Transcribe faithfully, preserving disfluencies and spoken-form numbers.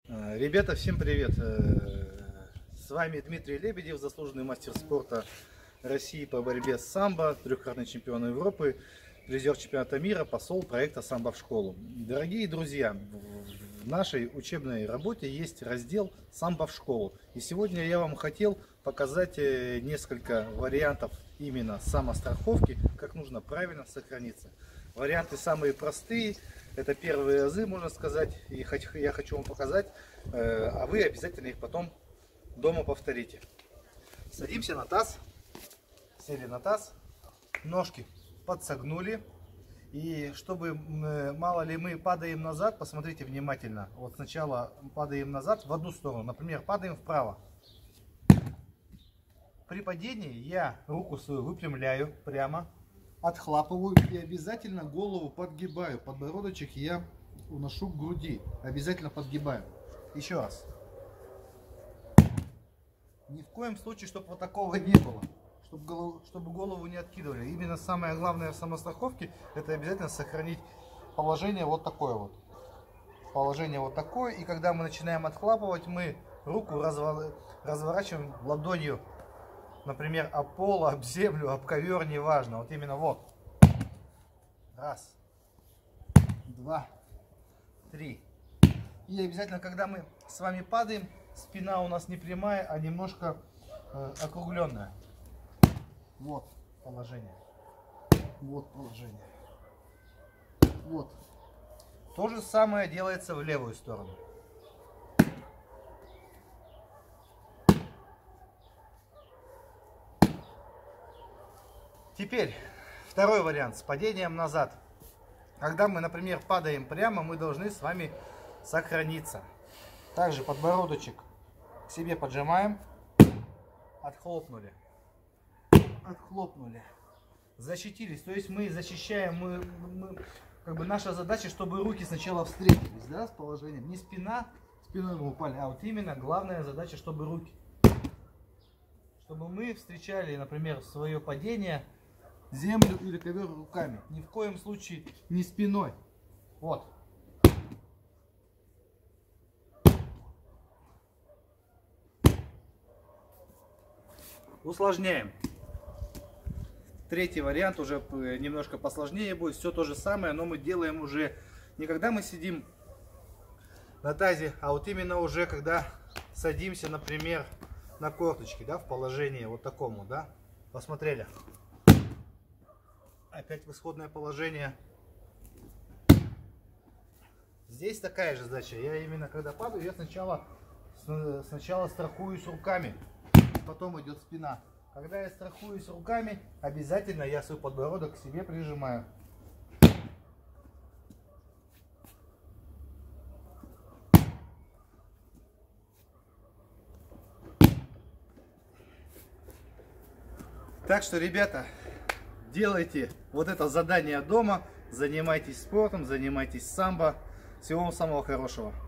Ребята, всем привет! С вами Дмитрий Лебедев, заслуженный мастер спорта России по борьбе с самбо, трехкратный чемпион Европы, призер чемпионата мира, посол проекта «Самбо в школу». Дорогие друзья, в нашей учебной работе есть раздел «Самбо в школу». И сегодня я вам хотел показать несколько вариантов именно самостраховки, как нужно правильно сохраниться. Варианты самые простые, это первые азы, можно сказать, и я хочу вам показать, а вы обязательно их потом дома повторите. Садимся на таз, сели на таз, ножки подсогнули, и чтобы мало ли мы падаем назад, посмотрите внимательно. Вот сначала падаем назад в одну сторону, например, падаем вправо. При падении я руку свою выпрямляю прямо, отхлапываю и обязательно голову подгибаю. Подбородочек я уношу к груди. Обязательно подгибаю. Еще раз. Ни в коем случае, чтобы вот такого не было. Чтобы голову, чтобы голову не откидывали. Именно самое главное в самостраховке, это обязательно сохранить положение вот такое вот. Положение вот такое. И когда мы начинаем отхлапывать, мы руку разворачиваем ладонью. Например, об пол, об землю, об ковер, неважно. Вот именно вот. Раз. Два. Три. И обязательно, когда мы с вами падаем, спина у нас не прямая, а немножко э, округленная. Вот положение. Вот положение. Вот. То же самое делается в левую сторону. Теперь второй вариант с падением назад. Когда мы, например, падаем прямо, мы должны с вами сохраниться. Также подбородочек к себе поджимаем. Отхлопнули. Отхлопнули. Защитились. То есть мы защищаем, мы, мы, как бы наша задача, чтобы руки сначала встретились, да, с положением. Не спина, спиной мы упали, а вот именно главная задача, чтобы руки. Чтобы мы встречали, например, свое падение, землю или ковер руками. Ни в коем случае не спиной. Вот. Усложняем. Третий вариант уже немножко посложнее будет. Все то же самое, но мы делаем уже не когда мы сидим на тазе, а вот именно уже когда садимся, например, на корточки, да, в положении вот такому, да. Посмотрели. Опять в исходное положение. Здесь такая же задача. Я именно когда падаю, я сначала, сначала страхуюсь руками, потом идет спина. Когда я страхуюсь руками, обязательно я свой подбородок к себе прижимаю. Так что, ребята, делайте вот это задание дома, занимайтесь спортом, занимайтесь самбо. Всего вам самого хорошего.